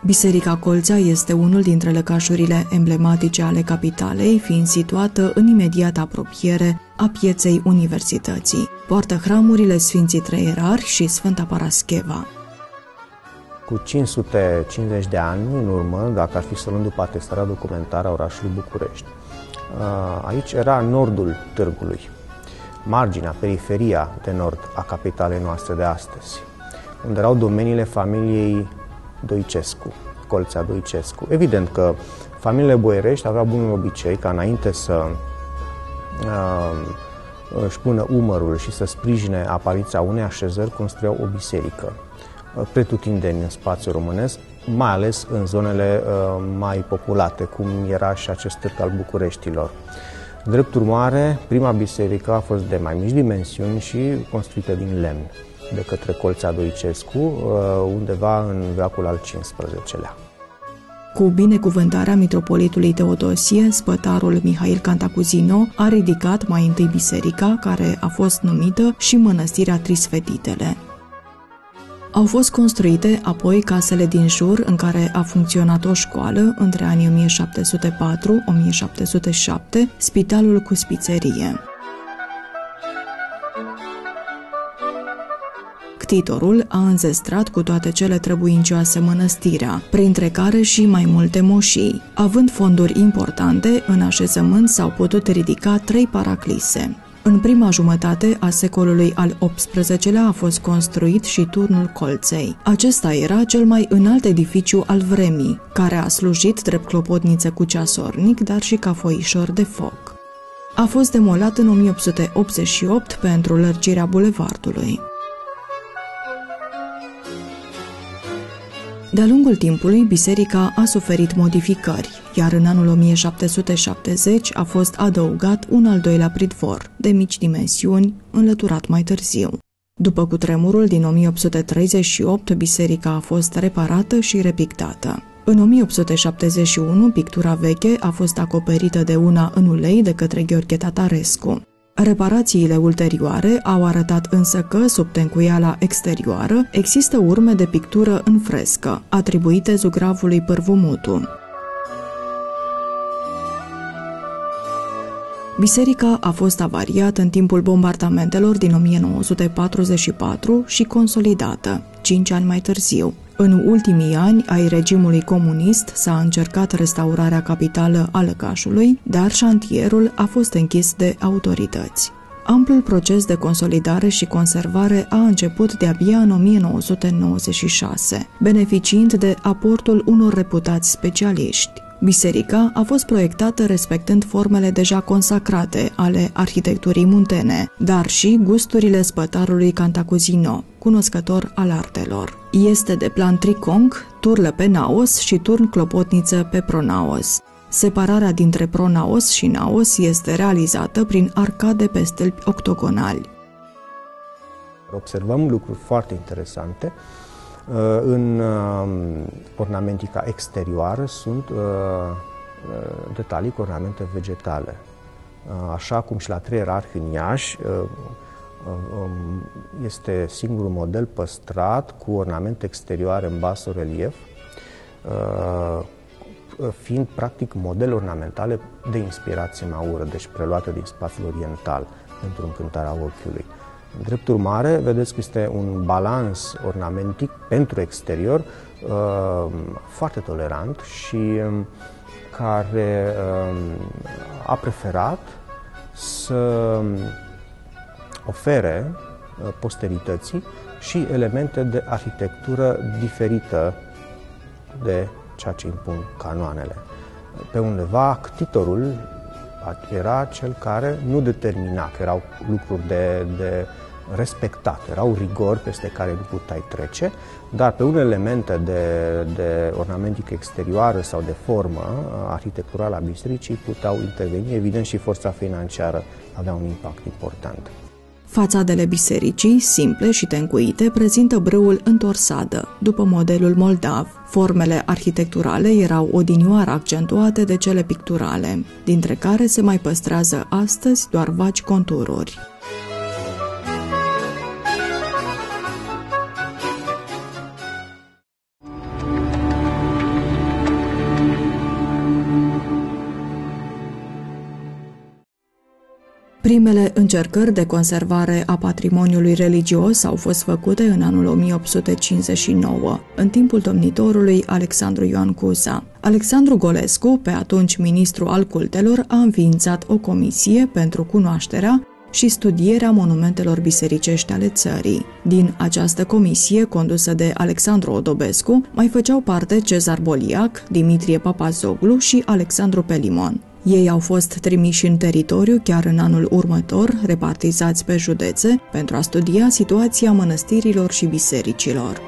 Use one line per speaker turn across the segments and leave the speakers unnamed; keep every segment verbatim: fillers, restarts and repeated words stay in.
Biserica Colțea este unul dintre lăcașurile emblematice ale capitalei, fiind situată în imediată apropiere a pieței Universității. Poartă hramurile Sfinții Trei Ierarhi și Sfânta Parascheva.
Cu cinci sute cincizeci de ani în urmă, dacă ar fi să luăm după atestarea documentară a orașului București, aici era nordul târgului, marginea, periferia de nord a capitalei noastre de astăzi, unde erau domeniile familiei Doicescu, Colțea Doicescu. Evident că familiile boierești aveau bunul obicei ca înainte să uh, își pună umărul și să sprijine apariția unei așezări, construiau o biserică pretutindeni în spațiul românesc, mai ales în zonele uh, mai populate, cum era și acest târg al Bucureștilor. Drept urmare, prima biserică a fost de mai mici dimensiuni și construită din lemn de către Colțea Doicescu, undeva în veacul al cincisprezecelea.
Cu binecuvântarea mitropolitului Teodosie, spătarul Mihail Cantacuzino a ridicat mai întâi biserica, care a fost numită și Mănăstirea Trisfetitele. Au fost construite apoi casele din jur, în care a funcționat o școală între anii o mie șapte sute patru - o mie șapte sute șapte, spitalul cu spițerie. Ctitorul a înzestrat cu toate cele trebuincioase mănăstirea, printre care și mai multe moșii. Având fonduri importante, în așezământ s-au putut ridica trei paraclise. În prima jumătate a secolului al optsprezecelea a fost construit și turnul Colței. Acesta era cel mai înalt edificiu al vremii, care a slujit drept clopotniță cu ceasornic, dar și ca foișor de foc. A fost demolat în o mie opt sute optzeci și opt pentru lărgirea bulevardului. De-a lungul timpului, biserica a suferit modificări, iar în anul o mie șapte sute șaptezeci a fost adăugat un al doilea pridvor, de mici dimensiuni, înlăturat mai târziu. După cutremurul din o mie opt sute treizeci și opt, biserica a fost reparată și repictată. În o mie opt sute șaptezeci și unu, pictura veche a fost acoperită de una în ulei de către Gheorghe Tatarescu. Reparațiile ulterioare au arătat însă că, sub tencuiala exterioară, există urme de pictură în frescă, atribuite zugravului Pârvumutu. Biserica a fost avariată în timpul bombardamentelor din o mie nouă sute patruzeci și patru și consolidată, cinci ani mai târziu. În ultimii ani ai regimului comunist s-a încercat restaurarea capitală a lăcașului, dar șantierul a fost închis de autorități. Amplul proces de consolidare și conservare a început de-abia în o mie nouă sute nouăzeci și șase, beneficiind de aportul unor reputați specialiști. Biserica a fost proiectată respectând formele deja consacrate ale arhitecturii muntene, dar și gusturile spătarului Cantacuzino, cunoscător al artelor. Este de plan tricong, turlă pe naos și turn clopotniță pe pronaos. Separarea dintre pronaos și naos este realizată prin arcade pe stâlpi octogonali.
Observăm lucruri foarte interesante. În ornamentica exterioară sunt detalii cu ornamente vegetale. Așa cum și la Trei Ierarhi în Iași este singurul model păstrat cu ornamente exterioare în basorelief, fiind practic modele ornamentale de inspirație maură, deci preluate din spațiul oriental pentru încântarea ochiului. Drept urmare, vedeți că este un balans ornamentic pentru exterior uh, foarte tolerant și um, care um, a preferat să ofere uh, posterității și elemente de arhitectură diferită de ceea ce impun canoanele. Pe undeva, ctitorul era cel care nu determina, că erau lucruri de, de respectat, erau rigori peste care nu puteai trece, dar pe unele elemente de, de ornamentică exterioară sau de formă arhitecturală a bisericii puteau interveni, evident și forța financiară avea un impact important.
Fațadele bisericii, simple și tencuite, prezintă brâul în torsadă, după modelul moldav. Formele arhitecturale erau odinioară accentuate de cele picturale, dintre care se mai păstrează astăzi doar vagi contururi. Primele încercări de conservare a patrimoniului religios au fost făcute în anul o mie opt sute cincizeci și nouă, în timpul domnitorului Alexandru Ioan Cuza. Alexandru Golescu, pe atunci ministru al cultelor, a înființat o comisie pentru cunoașterea și studierea monumentelor bisericești ale țării. Din această comisie, condusă de Alexandru Odobescu, mai făceau parte Cezar Boliac, Dimitrie Papazoglu și Alexandru Pelimon. Ei au fost trimiși în teritoriu chiar în anul următor, repartizați pe județe, pentru a studia situația mănăstirilor și bisericilor.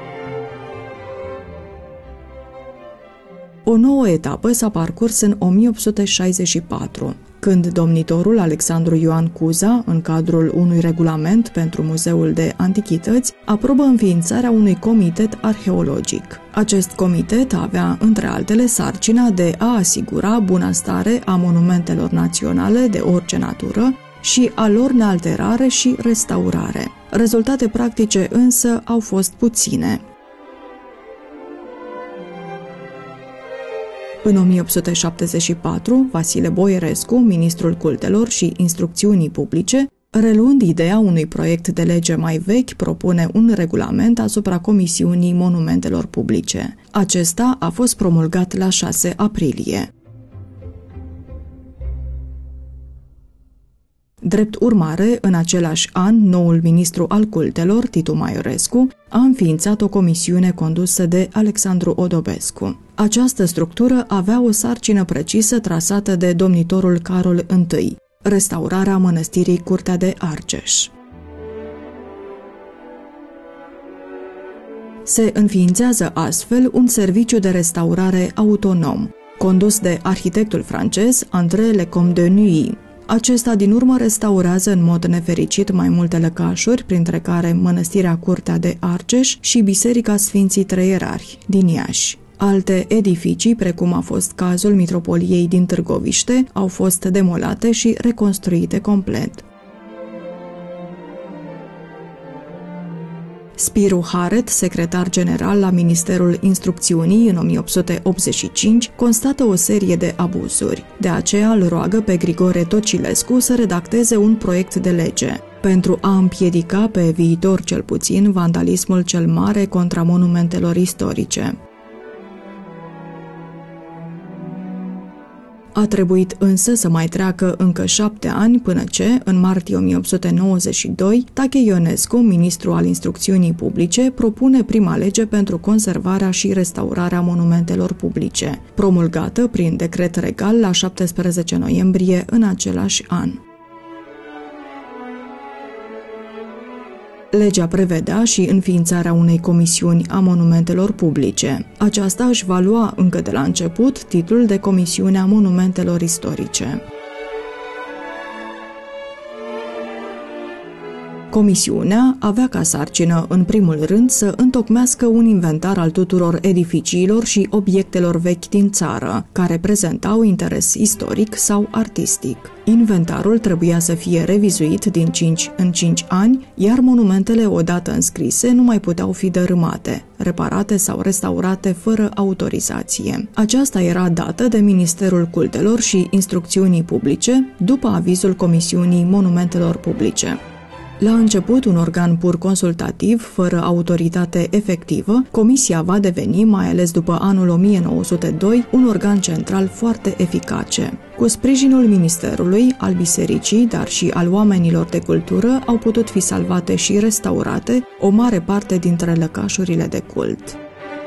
O nouă etapă s-a parcurs în o mie opt sute șaizeci și patru, când domnitorul Alexandru Ioan Cuza, în cadrul unui regulament pentru Muzeul de Antichități, aprobă înființarea unui comitet arheologic. Acest comitet avea, între altele, sarcina de a asigura bunăstare a monumentelor naționale de orice natură și a lor nealterare și restaurare. Rezultate practice însă au fost puține. În o mie opt sute șaptezeci și patru, Vasile Boierescu, ministrul cultelor și instrucțiunii publice, reluând ideea unui proiect de lege mai vechi, propune un regulament asupra Comisiunii Monumentelor Publice. Acesta a fost promulgat la șase aprilie. Drept urmare, în același an, noul ministru al cultelor, Titu Maiorescu, a înființat o comisiune condusă de Alexandru Odobescu. Această structură avea o sarcină precisă trasată de domnitorul Carol I, restaurarea mănăstirii Curtea de Argeș. Se înființează astfel un serviciu de restaurare autonom, condus de arhitectul francez André Lecomte de Nuy. Acesta din urmă restaurează în mod nefericit mai multe lăcașuri, printre care mănăstirea Curtea de Argeș și Biserica Sfinții Trei Ierarhi din Iași. Alte edificii, precum a fost cazul Mitropoliei din Târgoviște, au fost demolate și reconstruite complet. Spiru Haret, secretar general la Ministerul Instrucțiunii în o mie opt sute optzeci și cinci, constată o serie de abuzuri. De aceea îl roagă pe Grigore Tocilescu să redacteze un proiect de lege pentru a împiedica pe viitor cel puțin vandalismul cel mare contra monumentelor istorice. A trebuit însă să mai treacă încă șapte ani până ce, în martie o mie opt sute nouăzeci și doi, Tache Ionescu, ministru al Instrucțiunii Publice, propune prima lege pentru conservarea și restaurarea monumentelor publice, promulgată prin decret regal la șaptesprezece noiembrie în același an. Legea prevedea și înființarea unei comisiuni a monumentelor publice. Aceasta își va lua încă de la început titlul de Comisiunea Monumentelor Istorice. Comisiunea avea ca sarcină, în primul rând, să întocmească un inventar al tuturor edificiilor și obiectelor vechi din țară, care prezentau interes istoric sau artistic. Inventarul trebuia să fie revizuit din cinci în cinci ani, iar monumentele odată înscrise nu mai puteau fi dărâmate, reparate sau restaurate fără autorizație. Aceasta era dată de Ministerul Cultelor și Instrucțiunii Publice, după avizul Comisiunii Monumentelor Publice. La început un organ pur consultativ, fără autoritate efectivă, comisia va deveni, mai ales după anul o mie nouă sute doi, un organ central foarte eficace. Cu sprijinul ministerului, al bisericii, dar și al oamenilor de cultură, au putut fi salvate și restaurate o mare parte dintre lăcașurile de cult.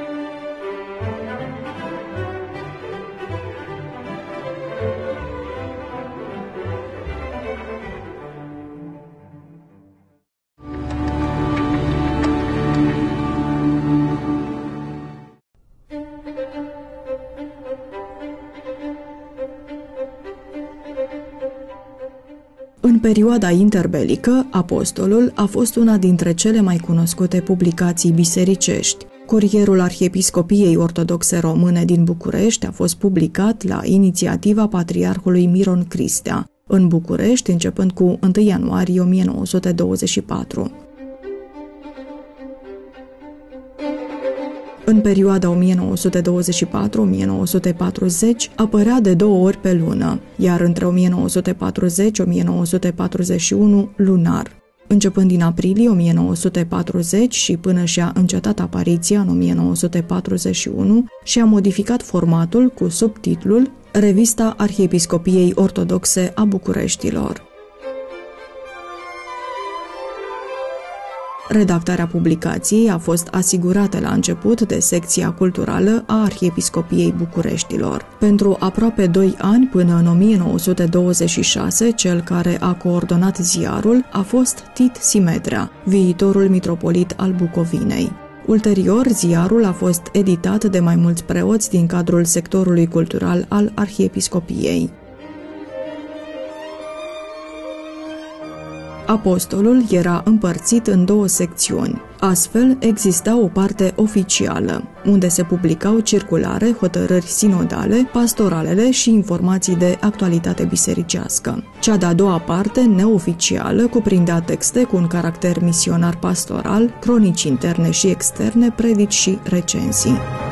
În perioada interbelică, Apostolul a fost una dintre cele mai cunoscute publicații bisericești. Curierul Arhiepiscopiei Ortodoxe Române din București a fost publicat la inițiativa Patriarhului Miron Cristea, în București, începând cu întâi ianuarie o mie nouă sute douăzeci și patru. În perioada o mie nouă sute douăzeci și patru - o mie nouă sute patruzeci apărea de două ori pe lună, iar între o mie nouă sute patruzeci - o mie nouă sute patruzeci și unu lunar. Începând din aprilie o mie nouă sute patruzeci și până și-a încetat apariția în o mie nouă sute patruzeci și unu, și-a modificat formatul cu subtitlul Revista Arhiepiscopiei Ortodoxe a Bucureștilor. Redactarea publicației a fost asigurată la început de secția culturală a Arhiepiscopiei Bucureștilor. Pentru aproape doi ani, până în o mie nouă sute douăzeci și șase, cel care a coordonat ziarul a fost Tit Simetrea, viitorul mitropolit al Bucovinei. Ulterior, ziarul a fost editat de mai mulți preoți din cadrul sectorului cultural al Arhiepiscopiei. Apostolul era împărțit în două secțiuni. Astfel, exista o parte oficială, unde se publicau circulare, hotărâri sinodale, pastoralele și informații de actualitate bisericească. Cea de-a doua parte, neoficială, cuprindea texte cu un caracter misionar pastoral, cronici interne și externe, predici și recensii.